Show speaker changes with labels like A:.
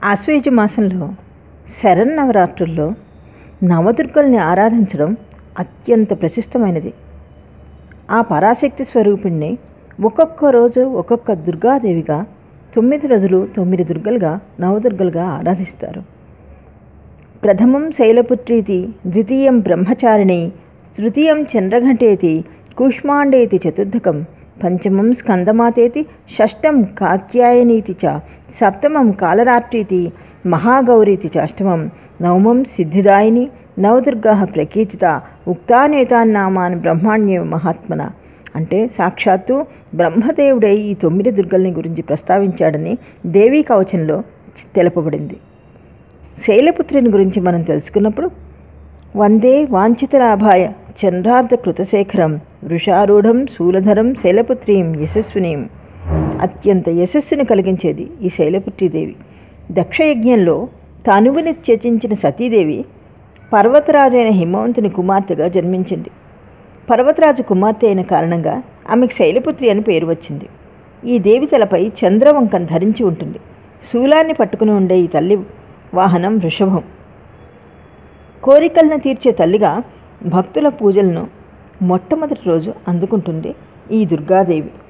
A: ఆశ్వయుజ మాసంలో శరన్నవరాత్రుల్లో నవదుర్గల్ని ఆరాధించడం అత్యంత ప్రశస్తమైనది. ఆ పరాశక్తి స్వరూపిణ్ణి ఒక్కొక్క రోజు ఒక్కొక్క దుర్గాదేవిగా 9 రోజులు 9 దుర్గలుగా నవదుర్గలుగా ఆరాధిస్తారు. ప్రథమం శైలపుత్రీతి, ద్వితీయం బ్రహ్మచారిణి, తృతీయం చంద్రఘంటేతి, కూష్మాండేతి చతుర్థకం, పంచమం స్కందమాతేతి, షష్టం కాత్యాయనీతి చ, సప్తమం కాలరాత్రీతి, మహాగౌరీతి చ అష్టమం, నవమం సిద్ధిదాయిని, నవదుర్గా ప్రకీర్తిత, ఉక్తానేతాన్నామాన్ బ్రహ్మాణ్య మహాత్మన. అంటే సాక్షాత్తు బ్రహ్మదేవుడే ఈ 9 దుర్గల్ని గురించి ప్రస్తావించాడని దేవీ కవచంలో తెలుపబడింది. శైలపుత్రిని గురించి మనం తెలుసుకున్నప్పుడు వందే వాంఛితలాభాయ చంద్రార్ధ కృతశేఖరం వృషారూఢం శూలధరం శైలపుత్రీం యశస్వినీం. అత్యంత యశస్సును కలిగించేది ఈ శైలపుత్రీదేవి. దక్షయజ్ఞంలో తనువుని త్యజించిన సతీదేవి పర్వతరాజైన హిమవంతుని కుమార్తెగా జన్మించింది. పర్వతరాజు కుమార్తె అయిన కారణంగా ఆమెకు శైలపుత్రి అని పేరు వచ్చింది. ఈ దేవి తలపై చంద్రవంకం ధరించి ఉంటుంది. శూలాన్ని పట్టుకుని ఉండే ఈ తల్లి వాహనం వృషభం. కోరికలను తీర్చే తల్లిగా భక్తుల పూజలను మొట్టమొదటి రోజు అందుకుంటుంది ఈ దుర్గాదేవి.